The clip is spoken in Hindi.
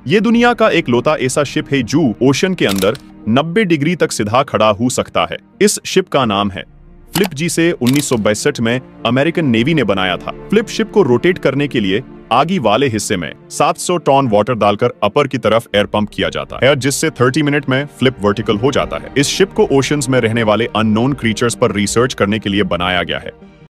ये दुनिया का एक लौता ऐसा शिप है जो ओशन के अंदर 90 डिग्री तक सीधा खड़ा हो सकता है। इस शिप का नाम है फ्लिप, जिसे 1962 में अमेरिकन नेवी ने बनाया था। फ्लिप शिप को रोटेट करने के लिए आगे वाले हिस्से में 700 टन वाटर डालकर अपर की तरफ एयर पंप किया जाता है, जिससे 30 मिनट में फ्लिप वर्टिकल हो जाता है। इस शिप को ओशंस में रहने वाले अननोन क्रीचर्स पर रिसर्च करने के लिए बनाया गया है।